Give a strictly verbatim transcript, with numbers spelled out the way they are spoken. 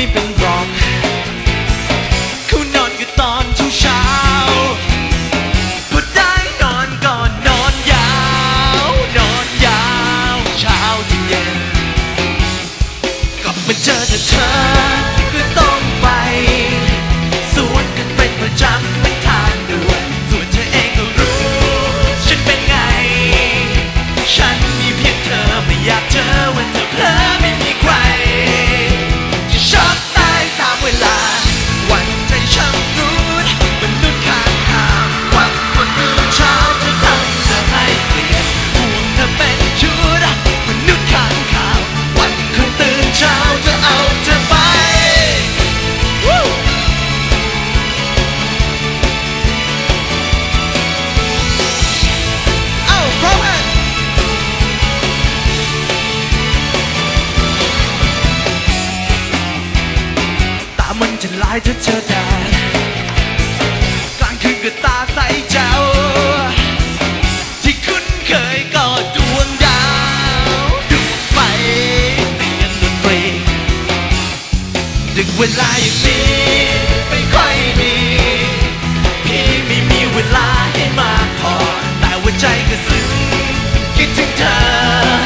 ไม่เป็นหรอกเขานอนกันตอนเช้าเช้าพอได้นอนก่อนนอนยาวนอนยาวเช้าถึงเย็นก็มาเจอแต่เธอก็ต้องไปสวนกันเป็นประจำเป็นทางด่วนส่วนเธอเองก็รู้ฉันเป็นไงฉันมีเพียงเธอไม่อยากเจอวันเธอเพลอไม่มีใครจะชอบตายตามเวลาวันใจช่างรู้มนุษย์ข้างทางวันคนตื่นเช้าจะทำเธอให้เปลี่ยนห่วงเธอเป็นชุดมนุษย์ข้างข่าววันคนตื่นเช้าจะเอาเธอไปมันจะลายถ้าเจอแดดกลางคืนก็ตาใสแจ๋วที่คุ้นเคยก็ดวงดาวดูไปเตียนดนตรีดึกเวลาอย่างนี้ไม่ค่อยมีพี่ไม่มีเวลาให้มากพอแต่ว่าใจก็ซึ้งคิดถึงเธอ